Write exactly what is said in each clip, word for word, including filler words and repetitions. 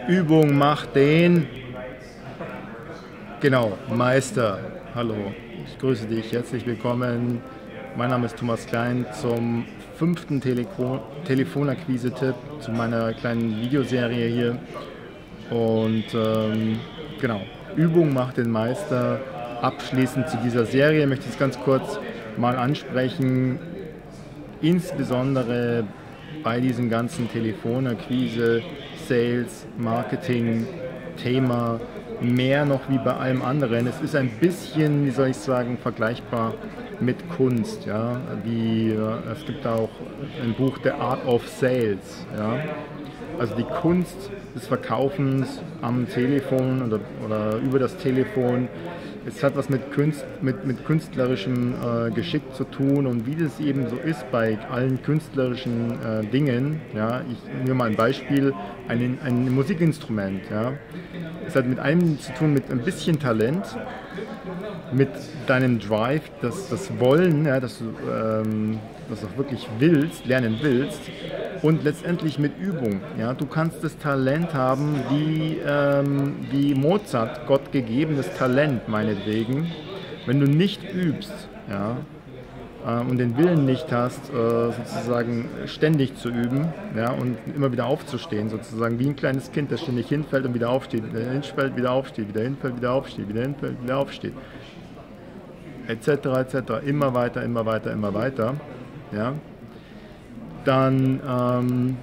Übung macht den, genau, Meister. Hallo, ich grüße dich, herzlich willkommen. Mein Name ist Thomas Klein zum fünften Teleko Telefonakquise-Tipp zu meiner kleinen Videoserie hier. Und ähm, genau, Übung macht den Meister. Abschließend zu dieser Serie möchte ich es ganz kurz mal ansprechen, insbesondere bei diesem ganzen Telefonakquise, Sales, Marketing, Thema, mehr noch wie bei allem anderen. Es ist ein bisschen, wie soll ich sagen, vergleichbar mit Kunst. Ja? Wie, äh, es gibt auch ein Buch, The Art of Sales. Ja? Also die Kunst des Verkaufens am Telefon oder, oder über das Telefon. Es hat was mit, Künst, mit, mit künstlerischem äh, Geschick zu tun, und wie das eben so ist bei allen künstlerischen äh, Dingen. Ja, ich nehme mal ein Beispiel, ein, ein Musikinstrument. Ja. Es hat mit einem zu tun, mit ein bisschen Talent, mit deinem Drive, das, das Wollen, ja, dass du ähm, das auch wirklich willst, lernen willst, und letztendlich mit Übung. Ja. Du kannst das Talent haben, wie, ähm, wie Mozart, Gott gegebenes Talent meinetwegen. Wenn du nicht übst, ja, äh, und den Willen nicht hast, äh, sozusagen ständig zu üben, ja, und immer wieder aufzustehen, sozusagen wie ein kleines Kind, das ständig hinfällt und wieder aufsteht, wieder hinfällt, wieder aufsteht, wieder hinfällt, wieder aufsteht, wieder hinfällt, wieder aufsteht, etc., et cetera, immer weiter, immer weiter, immer weiter, ja, dann ähm,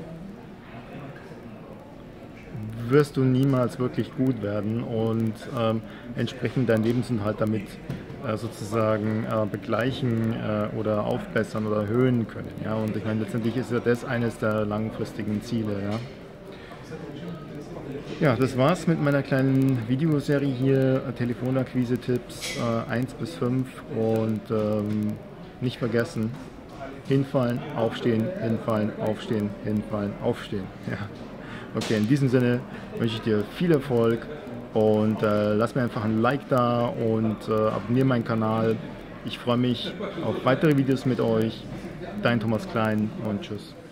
wirst du niemals wirklich gut werden und ähm, entsprechend deinen Lebensunterhalt damit äh, sozusagen äh, begleichen äh, oder aufbessern oder erhöhen können. Ja? Und ich meine, letztendlich ist ja das eines der langfristigen Ziele. Ja, ja, das war's mit meiner kleinen Videoserie hier, äh, Telefonakquise-Tipps äh, eins bis fünf, und ähm, nicht vergessen, hinfallen, aufstehen, hinfallen, aufstehen, hinfallen, aufstehen. Ja. Okay, in diesem Sinne wünsche ich dir viel Erfolg, und äh, lass mir einfach ein Like da und äh, abonniere meinen Kanal. Ich freue mich auf weitere Videos mit euch. Dein Thomas Klein und tschüss.